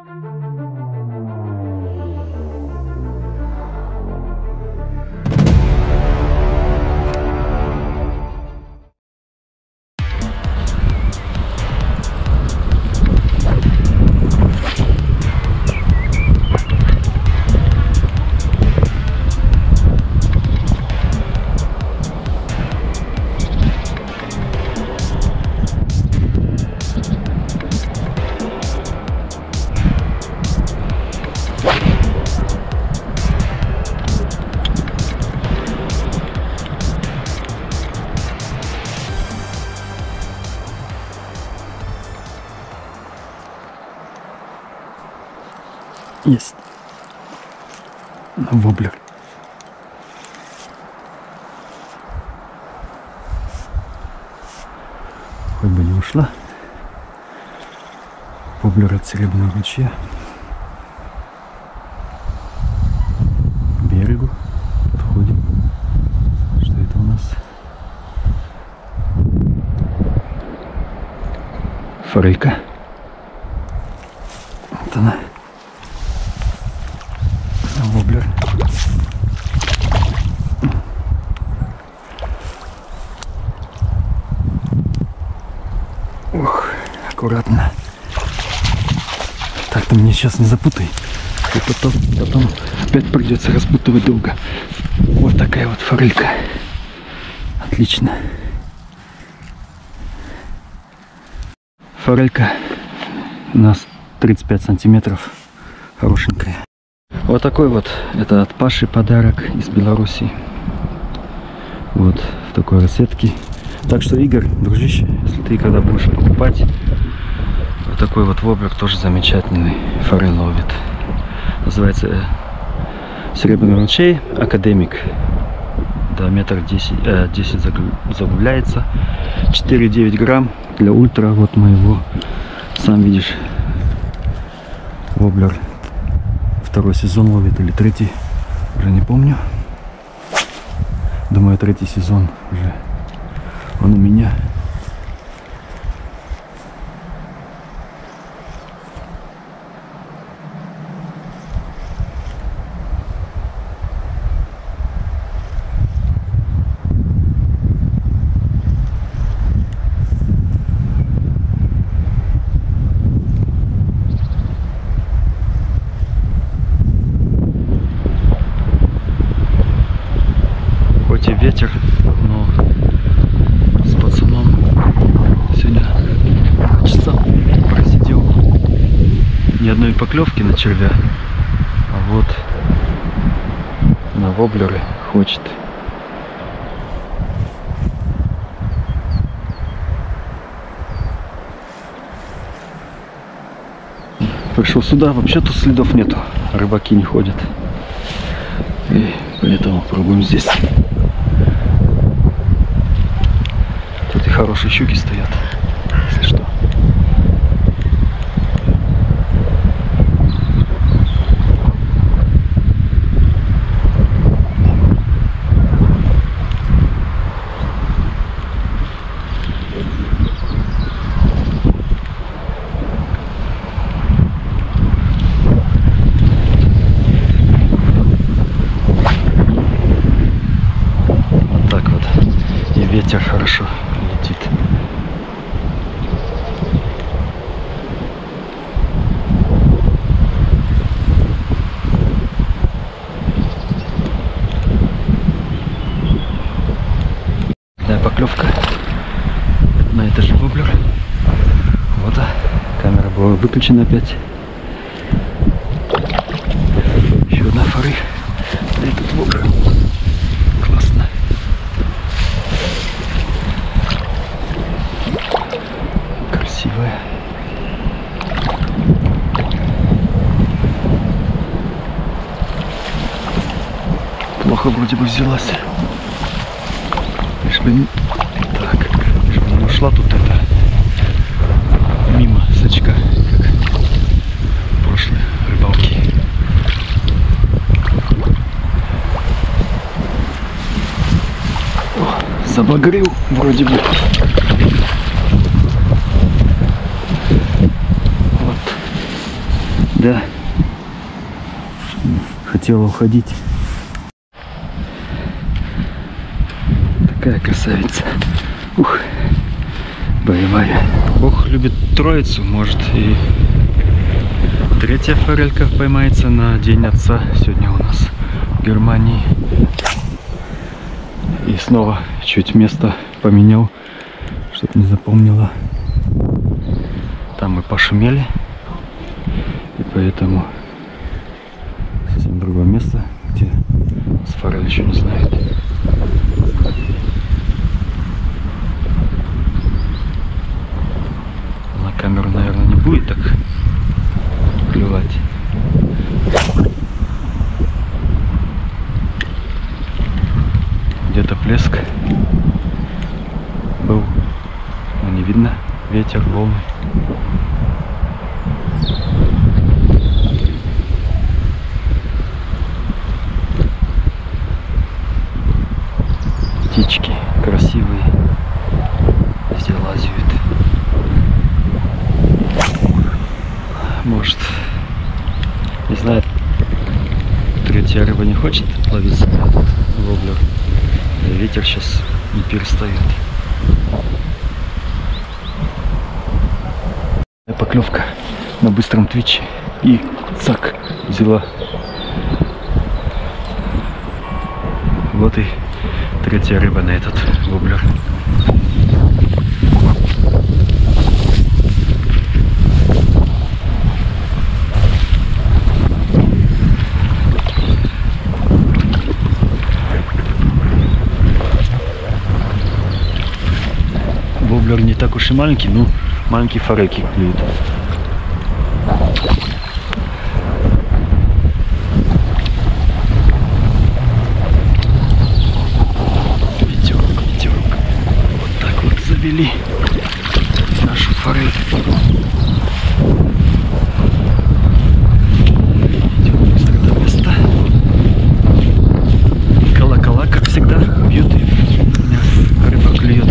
Есть воблер. Хоть бы не ушла. Воблер от Серебряного ручья. К берегу подходим. Что это у нас? Форелька. Вот она. Воблер. Ох, аккуратно. Так-то мне сейчас не запутай. И потом опять придется распутывать долго. Вот такая вот форелька. Отлично. Форелька у нас 35 сантиметров. Хорошенькая. Вот такой вот, это от Паши подарок из Беларуси. Вот в такой расцветке. Так что, Игорь, дружище, если ты когда будешь покупать, вот такой вот воблер тоже замечательный, форель ловит. Называется Серебряный ручей, академик. До метр 10 заглубляется. 4,9 грамм для ультра. Вот моего, сам видишь, воблер. Второй сезон ловит или третий, уже не помню. Думаю, третий сезон уже он у меня. Хоть и ветер, но с пацаном сегодня часа просидел. Ни одной поклевки на червя, а вот на воблеры хочет. Пришел сюда, вообще тут следов нету, рыбаки не ходят. И поэтому пробуем здесь. Тут и хорошие щуки стоят, если что. Вот так вот. И ветер хорошо летит. Поклевка на это же воблер. Вот, камера была выключена опять. Еще одна форель. Этот воблер. Классно. Красивая. Плохо вроде бы взялась. Так, чтобы она ушла тут это мимо сачка, как в прошлой рыбалке. О, забагрил вроде бы. Вот. всегда хотела уходить. Такая красавица. Ух, боевая. Бог любит троицу, может и третья форелька поймается на День Отца. Сегодня у нас в Германии. И снова чуть место поменял, чтоб не запомнила. Там мы пошумели. И поэтому совсем другое место, где с форель еще не знает. На камеру, наверное, не будет так клевать. Где-то плеск был, но не видно. Ветер, волны. Птички красивые везде лазят. Может, не знаю, третья рыба не хочет ловиться на этот воблер. И ветер сейчас не перестает. Поклевка на быстром твиче. И цак, взяла. Вот и третья рыба на этот воблер. Воблер не так уж и маленький, но маленькие форельки клюют. Ветерок. Вот так вот завели нашу форель. Идем быстро до места. Колокола, как всегда, бьют, и у меня рыба клюет.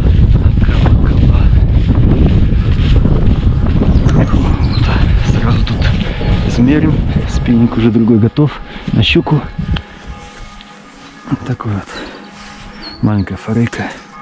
Измерим. Спиннинг уже другой готов. На щуку. Вот такой вот. Маленькая форелька.